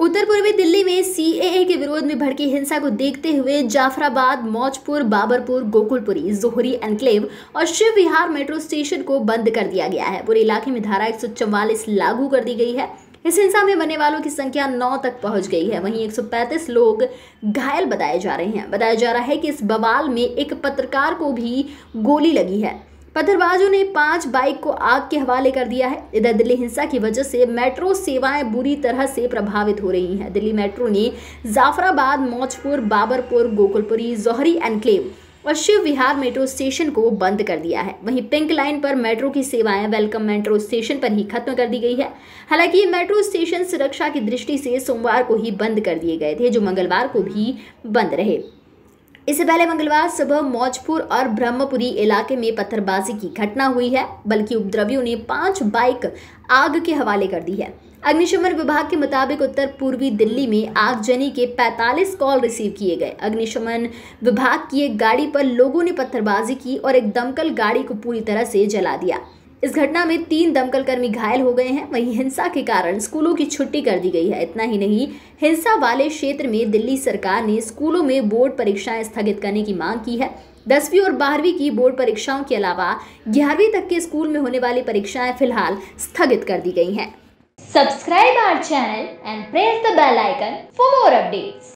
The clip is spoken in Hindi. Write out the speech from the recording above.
उत्तर पूर्वी दिल्ली में सीएए के विरोध में भड़की हिंसा को देखते हुए जाफराबाद, मौजपुर, बाबरपुर, गोकुलपुरी, जोहरी एनक्लेव और शिव विहार मेट्रो स्टेशन को बंद कर दिया गया है। पूरे इलाके में धारा 144 लागू कर दी गई है। इस हिंसा में मरने वालों की संख्या 9 तक पहुंच गई है। वहीं 135 लोग घायल बताए जा रहे हैं। बताया जा रहा है कि इस बवाल में एक पत्रकार को भी गोली लगी है। पत्थरबाजों ने 5 बाइक को आग के हवाले कर दिया है। इधर दिल्ली हिंसा की वजह से मेट्रो सेवाएं बुरी तरह से प्रभावित हो रही हैं। दिल्ली मेट्रो ने जाफराबाद, मौजपुर, बाबरपुर, गोकुलपुरी, जोहरी एनक्लेव और शिव विहार मेट्रो स्टेशन को बंद कर दिया है। वहीं पिंक लाइन पर मेट्रो की सेवाएं वेलकम मेट्रो स्टेशन पर ही खत्म कर दी गई है। हालांकि ये मेट्रो स्टेशन सुरक्षा की दृष्टि से सोमवार को ही बंद कर दिए गए थे, जो मंगलवार को भी बंद रहे। इससे पहले मंगलवार सुबह मौजपुर और ब्रह्मपुरी इलाके में पत्थरबाजी की घटना हुई है, बल्कि उपद्रवियों ने 5 बाइक आग के हवाले कर दी है। अग्निशमन विभाग के मुताबिक उत्तर पूर्वी दिल्ली में आगजनी के 45 कॉल रिसीव किए गए। अग्निशमन विभाग की एक गाड़ी पर लोगों ने पत्थरबाजी की और एक दमकल गाड़ी को पूरी तरह से जला दिया। इस घटना में 3 दमकल कर्मी घायल हो गए हैं। वहीं हिंसा के कारण स्कूलों की छुट्टी कर दी गई है। इतना ही नहीं, हिंसा वाले क्षेत्र में दिल्ली सरकार ने स्कूलों में बोर्ड परीक्षाएं स्थगित करने की मांग की है। 10वीं और 12वीं की बोर्ड परीक्षाओं के अलावा 11वीं तक के स्कूल में होने वाली परीक्षाएं फिलहाल स्थगित कर दी गई हैं। Subscribe our channel and press the bell icon for more updates.